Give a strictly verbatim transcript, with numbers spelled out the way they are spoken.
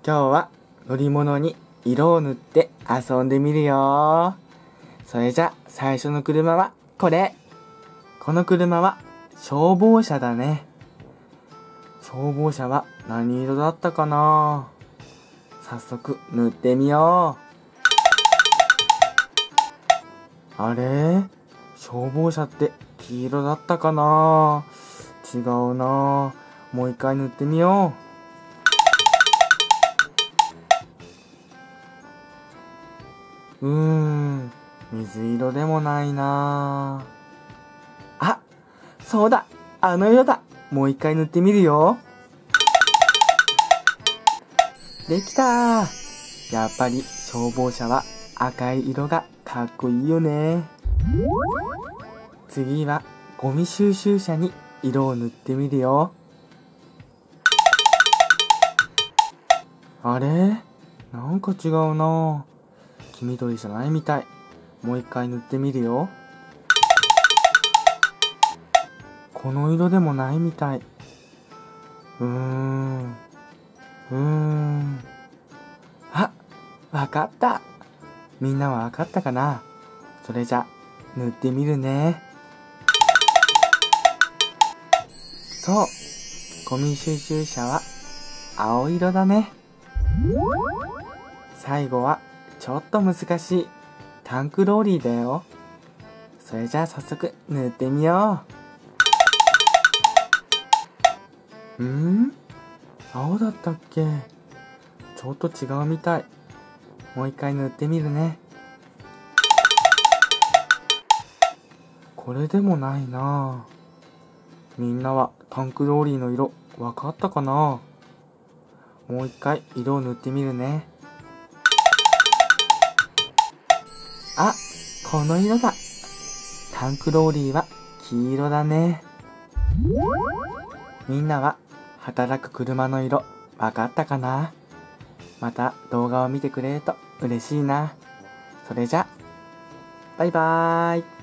今日は乗り物に色を塗って遊んでみるよ。それじゃ最初の車はこれ。この車は消防車だね。消防車は何色だったかな？早速塗ってみよう。あれ？消防車って黄色だったかな？違うな。もう一回塗ってみよう。うーん、水色でもないな。あ、そうだ、あの色だ。もう一回塗ってみるよ。できたー。やっぱり消防車は赤い色がかっこいいよね。次はゴミ収集車に色を塗ってみるよ。あれ？なんか違うな。黄緑じゃないみたい。もう一回塗ってみるよ。この色でもないみたい。うーん。うーん。あ、わかった。みんなはわかったかな？それじゃ、塗ってみるね。そう。ゴミ収集車は青色だね。最後はちょっと難しいタンクローリーだよ。それじゃあ早速塗ってみよう。ん？青だったっけ？ちょっと違うみたい。もう一回塗ってみるね。これでもないな。みんなはタンクローリーの色わかったかな？もう一回色を塗ってみるね。あ、この色だ。タンクローリーは黄色だね。みんなは働く車の色わかったかな？また動画を見てくれると嬉しいな。それじゃ、バイバーイ。